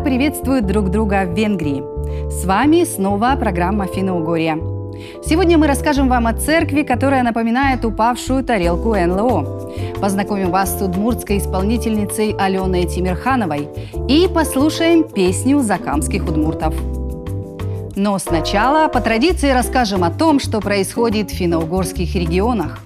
приветствуют друг друга в Венгрии. С вами снова программа «Финно-Угорье». Сегодня мы расскажем вам о церкви, которая напоминает упавшую тарелку НЛО. Познакомим вас с удмуртской исполнительницей Аленой Тимирхановой и послушаем песню закамских удмуртов. Но сначала, по традиции, расскажем о том, что происходит в финно-угорских регионах.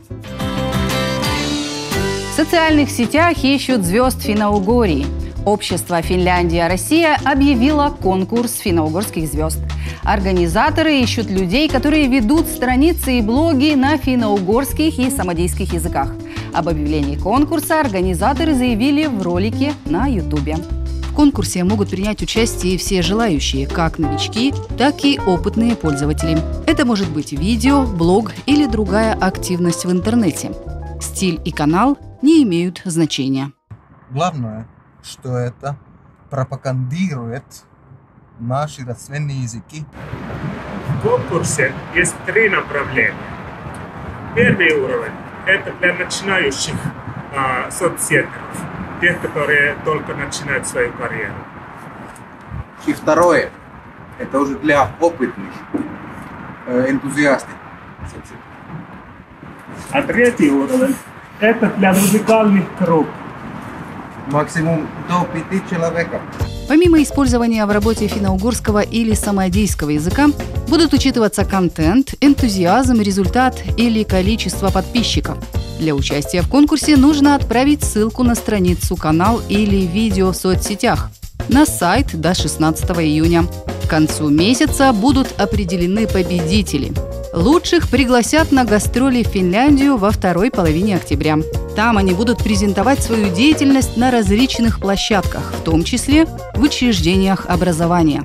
В социальных сетях ищут звезд Финно-Угории. Общество «Финляндия-Россия» объявило конкурс финно-угорских звезд. Организаторы ищут людей, которые ведут страницы и блоги на финно-угорских и самодийских языках. Об объявлении конкурса организаторы заявили в ролике на Ютубе. В конкурсе могут принять участие все желающие, как новички, так и опытные пользователи. Это может быть видео, блог или другая активность в интернете. Стиль и канал не имеют значения. Главное, что это пропагандирует наши родственные языки. В конкурсе есть 3 направления. Первый уровень – это для начинающих соцсетников, тех, которые только начинают свою карьеру. И второе – это уже для опытных энтузиастов. А третий уровень – это для музыкальных групп. Максимум до 5 человек. Помимо использования в работе финно-угорского или самодийского языка, будут учитываться контент, энтузиазм, результат или количество подписчиков. Для участия в конкурсе нужно отправить ссылку на страницу, канал или видео в соцсетях на сайт до 16 июня. К концу месяца будут определены победители. Лучших пригласят на гастроли в Финляндию во второй половине октября. Там они будут презентовать свою деятельность на различных площадках, в том числе в учреждениях образования.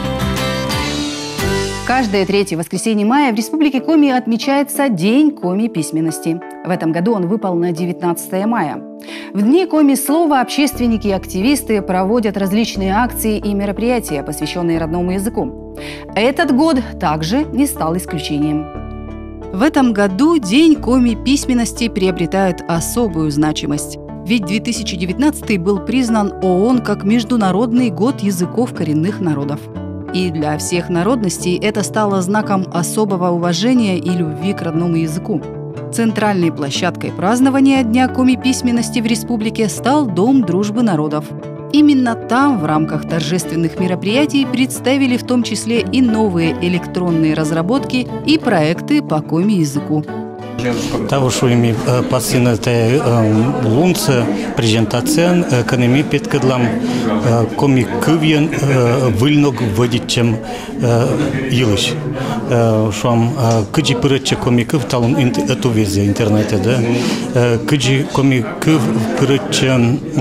Каждое 3 воскресенье мая в Республике Коми отмечается День коми-письменности. В этом году он выпал на 19 мая. В Дни коми-слова общественники и активисты проводят различные акции и мероприятия, посвященные родному языку. Этот год также не стал исключением. В этом году День коми-письменности приобретает особую значимость. Ведь 2019 был признан ООН как Международный год языков коренных народов. И для всех народностей это стало знаком особого уважения и любви к родному языку. Центральной площадкой празднования Дня коми-письменности в республике стал Дом дружбы народов. Именно там в рамках торжественных мероприятий представили в том числе и новые электронные разработки и проекты по коми-языку. Тавушуими пассинате лунце презентация канеми петкадлам коми кывьен выльног вводичем илыш. Шуам кыджи пырыча коми кыв талун эту везе интернете, да? Кыджи коми кыв пырыча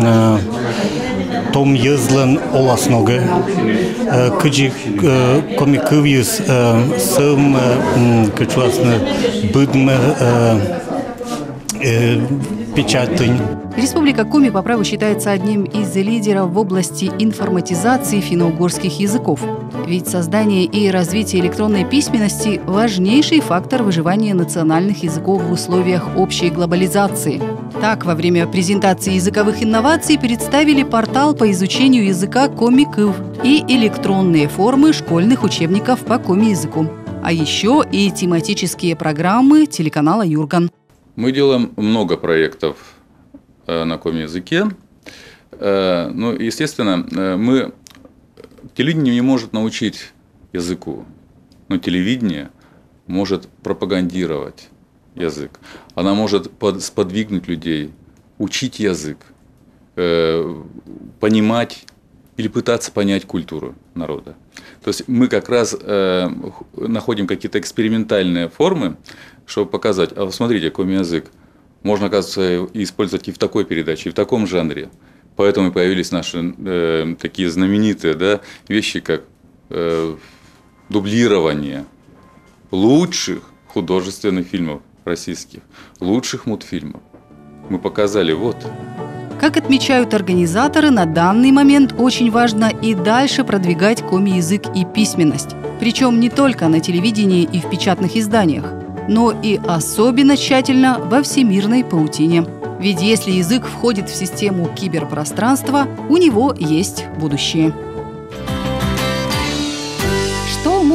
том езлен оласноге, кыджи коми кывьюс сым кычуасны быдме печатынь. Республика Коми по праву считается одним из лидеров в области информатизации финно-угорских языков. Ведь создание и развитие электронной письменности – важнейший фактор выживания национальных языков в условиях общей глобализации. Так, во время презентации языковых инноваций представили портал по изучению языка Коми-Кыв и электронные формы школьных учебников по коми-языку. А еще и тематические программы телеканала «Юрган». Мы делаем много проектов на коми-языке. Ну, естественно, телевидение не может научить языку, но телевидение может пропагандировать язык. Она может сподвигнуть людей учить язык, понимать или пытаться понять культуру народа. То есть мы как раз находим какие-то экспериментальные формы, чтобы показать, а смотрите, коми-язык можно, оказывается, использовать и в такой передаче, и в таком жанре. Поэтому и появились наши такие знаменитые, да, вещи, как дублирование лучших художественных фильмов российских, лучших мультфильмов. Мы показали, вот. Как отмечают организаторы, на данный момент очень важно и дальше продвигать коми-язык и письменность. Причем не только на телевидении и в печатных изданиях, но и особенно тщательно во всемирной паутине. Ведь если язык входит в систему киберпространства, у него есть будущее.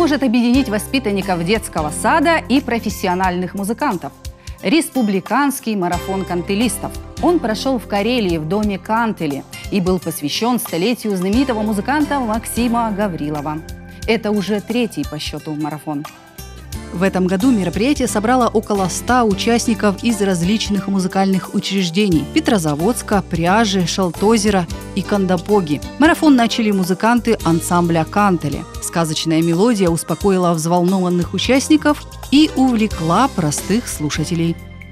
может объединить воспитанников детского сада и профессиональных музыкантов. Республиканский марафон кантелистов. Он прошел в Карелии в доме Кантели и был посвящен столетию знаменитого музыканта Максима Гаврилова. Это уже 3-й по счету марафон. В этом году мероприятие собрало около 100 участников из различных музыкальных учреждений – Петрозаводска, Пряжи, Шалтозера и Кандапоги. Марафон начали музыканты ансамбля «Кантели». Сказочная мелодия успокоила взволнованных участников и увлекла простых слушателей.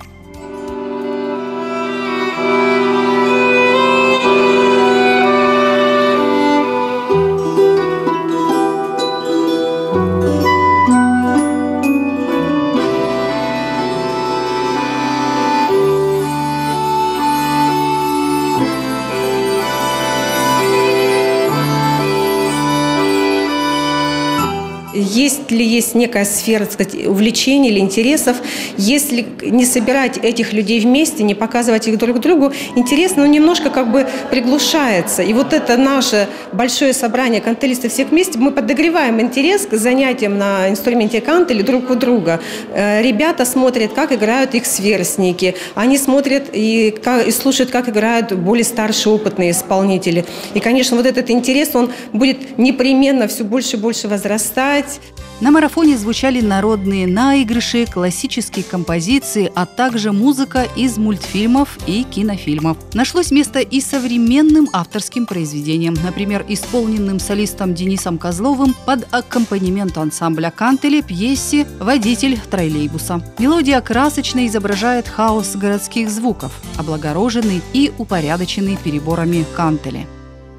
Если есть некая сфера, так сказать, увлечений или интересов, если не собирать этих людей вместе, не показывать их друг другу, интерес, но немножко как бы приглушается. И вот это наше большое собрание кантелистов всех вместе, мы подогреваем интерес к занятиям на инструменте кантели друг у друга. Ребята смотрят, как играют их сверстники, они смотрят и слушают, как играют более старшие опытные исполнители. И, конечно, вот этот интерес, он будет непременно все больше и больше возрастать. На марафоне звучали народные наигрыши, классические композиции, а также музыка из мультфильмов и кинофильмов. Нашлось место и современным авторским произведениям, например, исполненным солистом Денисом Козловым под аккомпанемент ансамбля «Кантели» пьесе «Водитель троллейбуса». Мелодия красочно изображает хаос городских звуков, облагороженный и упорядоченный переборами кантели.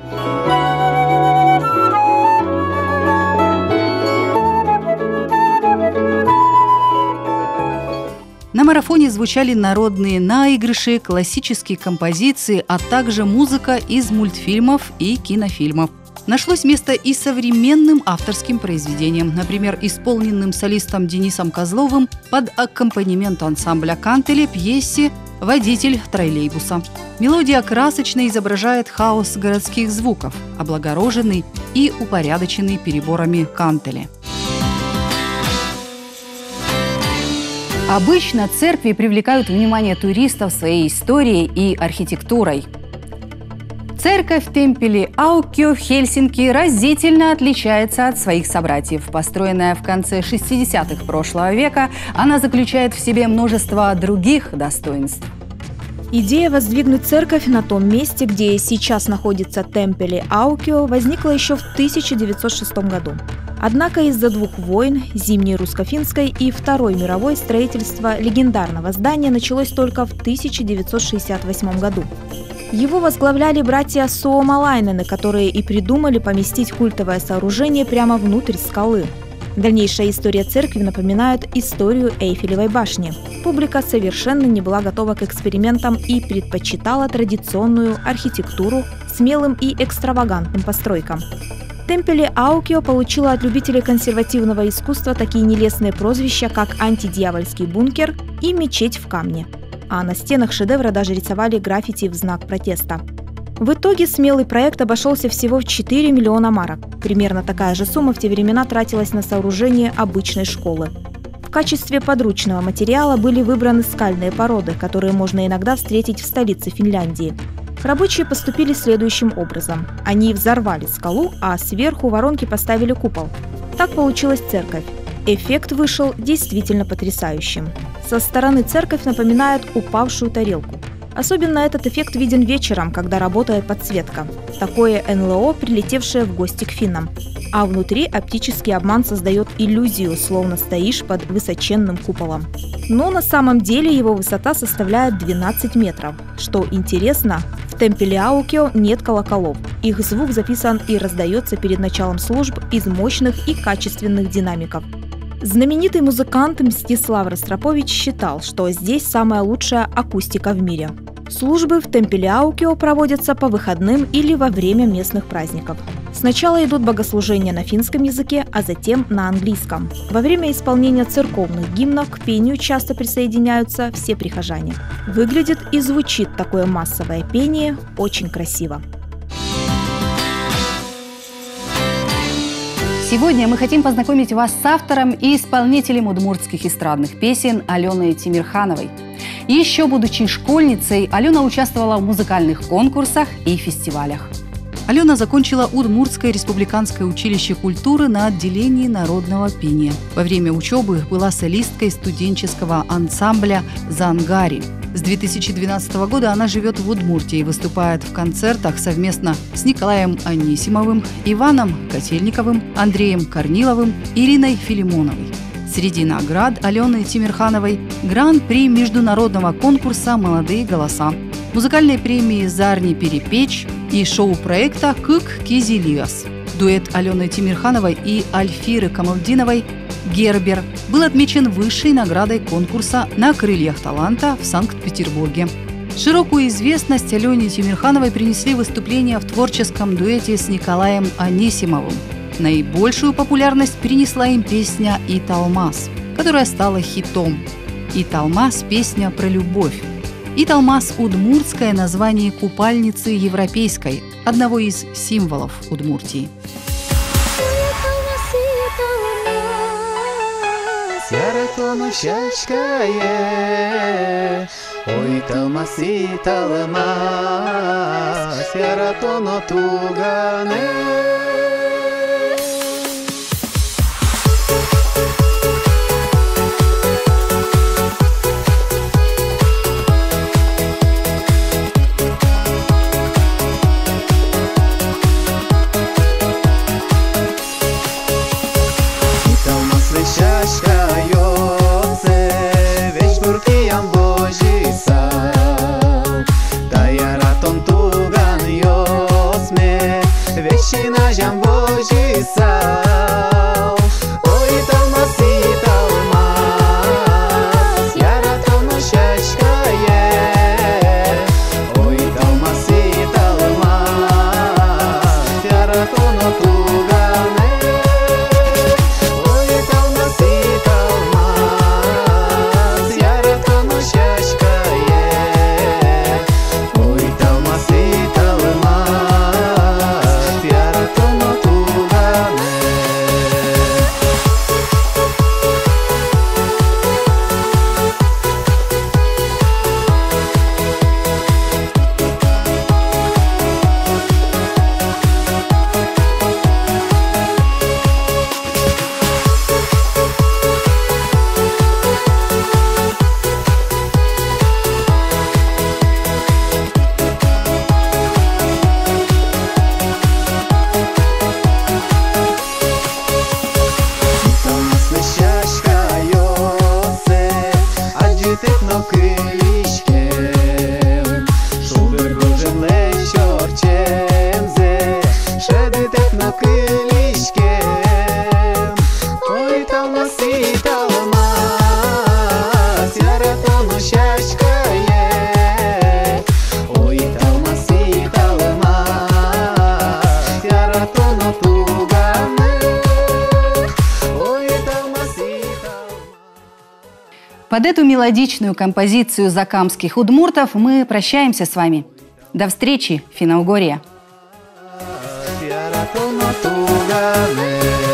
На марафоне звучали народные наигрыши, классические композиции, а также музыка из мультфильмов и кинофильмов. Нашлось место и современным авторским произведениям, например, исполненным солистом Денисом Козловым под аккомпанемент ансамбля «Кантели» пьесе «Водитель троллейбуса». Мелодия красочно изображает хаос городских звуков, облагороженный и упорядоченный переборами кантели. Обычно церкви привлекают внимание туристов своей историей и архитектурой. Церковь Темпели Аукио в Хельсинки разительно отличается от своих собратьев. Построенная в конце 60-х прошлого века, она заключает в себе множество других достоинств. Идея воздвигнуть церковь на том месте, где сейчас находится Темпели Аукио, возникла еще в 1906 году. Однако из-за 2 войн, Зимней русско-финской и Второй мировой, строительство легендарного здания началось только в 1968 году. Его возглавляли братья Suomalainen, которые и придумали поместить культовое сооружение прямо внутрь скалы. Дальнейшая история церкви напоминает историю Эйфелевой башни. Публика совершенно не была готова к экспериментам и предпочитала традиционную архитектуру смелым и экстравагантным постройкам. Темпели Аукио получила от любителей консервативного искусства такие нелестные прозвища, как «Антидьявольский бункер» и «Мечеть в камне». А на стенах шедевра даже рисовали граффити в знак протеста. В итоге смелый проект обошелся всего в 4 миллиона марок. Примерно такая же сумма в те времена тратилась на сооружение обычной школы. В качестве подручного материала были выбраны скальные породы, которые можно иногда встретить в столице Финляндии. Рабочие поступили следующим образом. Они взорвали скалу, а сверху воронки поставили купол. Так получилась церковь. Эффект вышел действительно потрясающим. Со стороны церковь напоминает упавшую тарелку. Особенно этот эффект виден вечером, когда работает подсветка. Такое НЛО, прилетевшее в гости к финнам. А внутри оптический обман создает иллюзию, словно стоишь под высоченным куполом. Но на самом деле его высота составляет 12 метров. Что интересно, в Темпеле Аукио нет колоколов. Их звук записан и раздается перед началом служб из мощных и качественных динамиков. Знаменитый музыкант Мстислав Ростропович считал, что здесь самая лучшая акустика в мире. Службы в Темпеле Аукио проводятся по выходным или во время местных праздников. Сначала идут богослужения на финском языке, а затем на английском. Во время исполнения церковных гимнов к пению часто присоединяются все прихожане. Выглядит и звучит такое массовое пение очень красиво. Сегодня мы хотим познакомить вас с автором и исполнителем удмуртских эстрадных песен Аленой Тимирхановой. Еще будучи школьницей, Алена участвовала в музыкальных конкурсах и фестивалях. Алена закончила Удмуртское республиканское училище культуры на отделении народного пения. Во время учебы была солисткой студенческого ансамбля «Зангари». С 2012 года она живет в Удмуртии и выступает в концертах совместно с Николаем Анисимовым, Иваном Котельниковым, Андреем Корниловым, Ириной Филимоновой. Среди наград Алены Тимирхановой – гран-при международного конкурса «Молодые голоса», музыкальной премии «Зарни Перепечь» и шоу-проекта «Кык Кизилиас». Дуэт Алены Тимирхановой и Альфиры Камалдиновой «Гербер» был отмечен высшей наградой конкурса «На крыльях таланта» в Санкт-Петербурге. Широкую известность Алене Тимирхановой принесли выступления в творческом дуэте с Николаем Анисимовым. Наибольшую популярность принесла им песня «Италмас», которая стала хитом. «Италмас» – песня про любовь. Италмас – удмуртское название купальницы европейской, одного из символов Удмуртии. Под эту мелодичную композицию закамских удмуртов мы прощаемся с вами. До встречи, Финно-Угорье!